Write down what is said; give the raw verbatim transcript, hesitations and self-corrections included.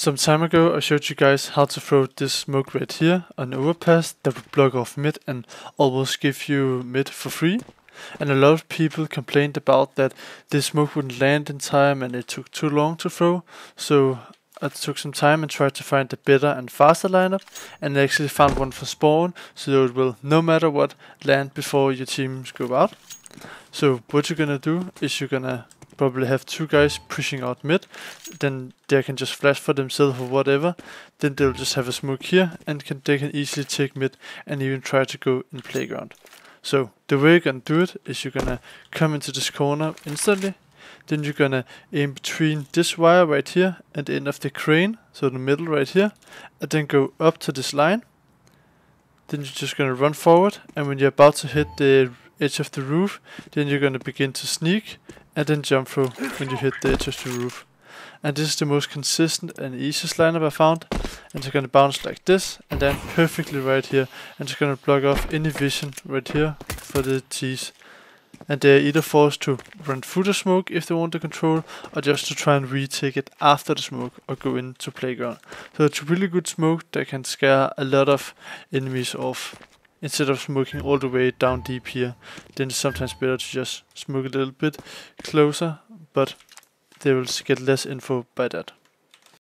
Some time ago I showed you guys how to throw this smoke right here on the overpass that would block off mid and almost give you mid for free. And a lot of people complained about that this smoke wouldn't land in time and it took too long to throw. So I took some time and tried to find a better and faster lineup, and I actually found one for spawn, so it will no matter what land before your teams go out. So what you're gonna do is you're gonna probably have two guys pushing out mid, then they can just flash for themselves or whatever, then they'll just have a smoke here and can, they can easily take mid and even try to go in playground. So the way you're gonna do it is you're gonna come into this corner instantly, then you're gonna aim between this wire right here and the end of the crane, so the middle right here, and then go up to this line. Then you're just gonna run forward, and when you're about to hit the edge of the roof, then you're gonna begin to sneak and then jump through when you hit the edge of the roof. And this is the most consistent and easiest lineup I found. And it's gonna bounce like this and then perfectly right here, and it's gonna block off any vision right here for the T's. And they're either forced to run through the smoke if they want the control, or just to try and retake it after the smoke or go into playground. So it's a really good smoke that can scare a lot of enemies off. Instead of smoking all the way down deep here, then it's sometimes better to just smoke a little bit closer, but they will get less info by that.